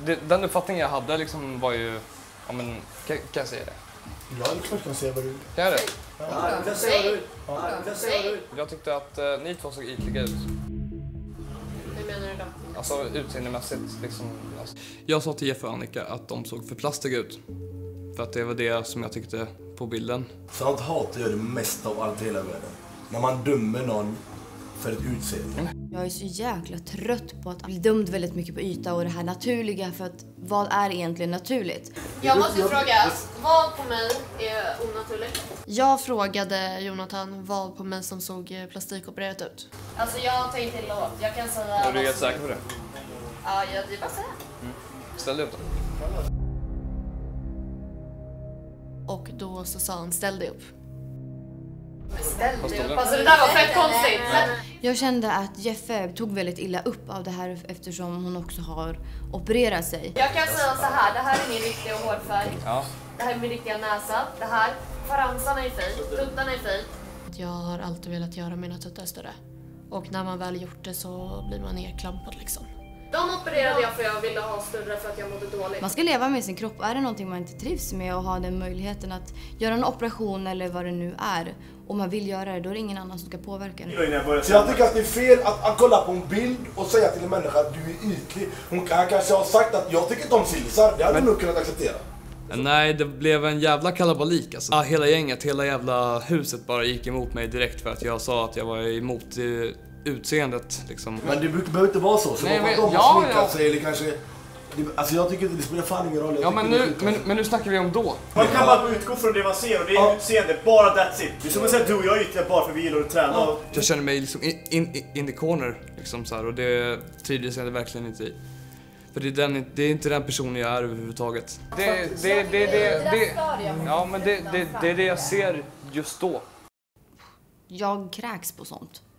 den uppfattningen jag hade liksom var ju... Ja, men, kan jag säga det? Ja, det kan säga vad du... Kan jag det? Ja, du kan säga vad du vill. Jag tyckte att ni två såg ytliga ut. Hur menar du då? Alltså utseendemässigt liksom. Alltså. Jag sa till Jeff och Annika att de såg för plastiga ut. För att det var det som jag tyckte på bilden. Sånt hatar jag det mesta av allt i hela världen. När man dömer någon för ett utseende. Jag är så jäkla trött på att bli dömd väldigt mycket på yta och det här naturliga, för att vad är egentligen naturligt? Jag måste fråga, vad på mig är onaturligt? Jag frågade Jonathan vad på mig som såg plastikopererat ut. Alltså jag tar inte till låt, jag kan säga... Är du helt säker på det? Ja, jag vill bara säga. Ställ dig upp då. Och då så sa han ställ dig upp. Ställ dig upp. Alltså det där var fett konstigt. Jag kände att Jeffe tog väldigt illa upp av det här eftersom hon också har opererat sig. Jag kan säga så här, det här är min riktiga hårfärg. Ja. Det här är min riktiga näsa. Det här, fransarna är fint, tuttarna är fint. Jag har alltid velat göra mina tuttar större. Och när man väl gjort det så blir man nedklampad liksom. De opererade jag för jag ville ha större för att jag mådde dåligt. Man ska leva med sin kropp. Är det någonting man inte trivs med och ha den möjligheten att göra en operation eller vad det nu är, och man vill göra det, då är det ingen annan som ska påverka det. Så jag tycker att det är fel att kolla på en bild och säga till en människa att du är ytlig. Hon kanske har sagt att jag tycker inte om silsar. Det hade hon nog kunnat acceptera. Nej, det blev en jävla kalabalik alltså. Hela gänget, hela jävla huset bara gick emot mig direkt för att jag sa att jag var emot utseendet liksom. Men det behöver inte vara så. Så Nej, men, de har sminkat sig eller kanske... Alltså jag tycker inte det spelar fan ingen roll. Ja, men nu snackar vi om då. Man kan bara utgå från det man ser och det är utseende, bara that's it. Det är som att säga att du och jag är ytliga bara för vi gillar att träna. Jag känner mig liksom in the corner liksom så här, och det trivdes jag verkligen inte i. För det är inte den personen jag är överhuvudtaget. Ja, men det är det jag ser just då. Jag kräks på sånt.